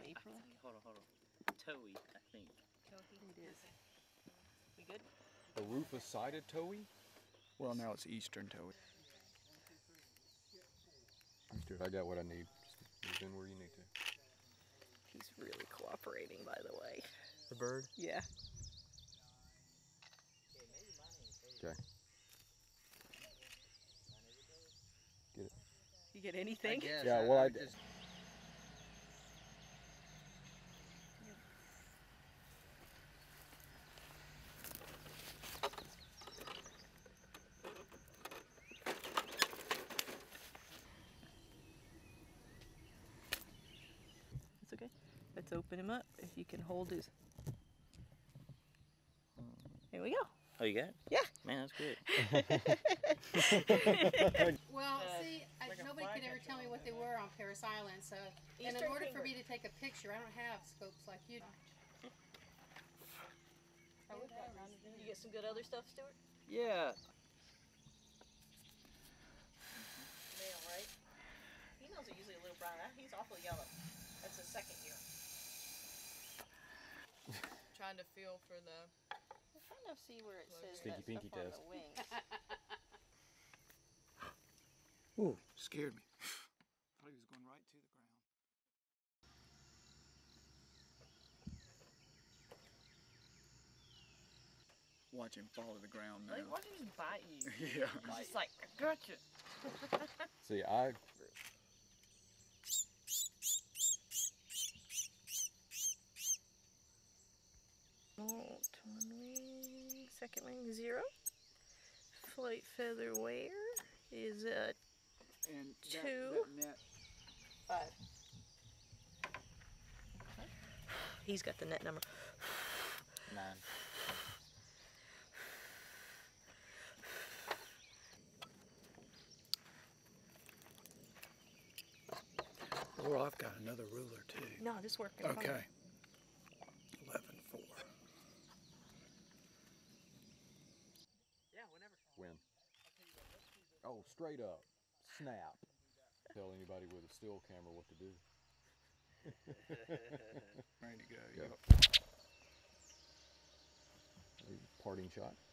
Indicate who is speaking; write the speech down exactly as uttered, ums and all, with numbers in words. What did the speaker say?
Speaker 1: April?
Speaker 2: Hold on, hold on. Towhee, I think.
Speaker 1: Towhee? It is. We good?
Speaker 3: A rufous-sided towhee?
Speaker 4: Well, now it's eastern towhee.
Speaker 3: Good, I got what I need. Just move in where you need to.
Speaker 1: He's really cooperating, by the way.
Speaker 3: The bird?
Speaker 1: Yeah.
Speaker 3: Okay. Get it.
Speaker 1: You get anything?
Speaker 2: Yes,
Speaker 3: Yeah,
Speaker 2: I,
Speaker 3: well, I,
Speaker 2: I
Speaker 3: did.
Speaker 2: just...
Speaker 1: It's okay. Let's open him up. If you can hold his. Here we go.
Speaker 2: Oh, you got it?
Speaker 1: Yeah.
Speaker 2: Man, that's good.
Speaker 5: Well,
Speaker 1: Uh,
Speaker 5: see, I,
Speaker 1: like a
Speaker 5: nobody
Speaker 1: flag
Speaker 5: could ever tell me what they were on Paris Island, so and in
Speaker 1: Eastern
Speaker 5: order for
Speaker 1: finger.
Speaker 5: me to take a picture, I don't have scopes like you do.
Speaker 1: You get some good other stuff, Stuart?
Speaker 2: Yeah.
Speaker 1: Male, right? Females are usually a little brown. He's awful yellow. That's the second year.
Speaker 6: Trying to feel for the.
Speaker 1: I'm trying to see where it says
Speaker 3: Stinky
Speaker 1: that
Speaker 3: pinky
Speaker 1: stuff on
Speaker 3: test.
Speaker 1: the wings.
Speaker 4: Ooh, scared me. Thought he was going right to the ground. Watch him fall to the ground now.
Speaker 1: Like, watch him just bite you.
Speaker 4: Yeah.
Speaker 1: He's just like, I gotcha.
Speaker 3: See, I...
Speaker 1: Oh, one wing, second wing, zero. Flight feather wear is uh,
Speaker 4: And that,
Speaker 1: two.
Speaker 4: that net.
Speaker 1: Five. He's got the net number.
Speaker 2: Nine.
Speaker 4: Well, I've got another ruler too.
Speaker 1: No, this working.
Speaker 4: Okay. eleven four.
Speaker 1: Yeah, whenever.
Speaker 3: When? Oh, straight up. Snap. Tell anybody with a still camera what to do.
Speaker 4: Ready to go.
Speaker 3: Go.
Speaker 4: Yep.
Speaker 3: Parting shot.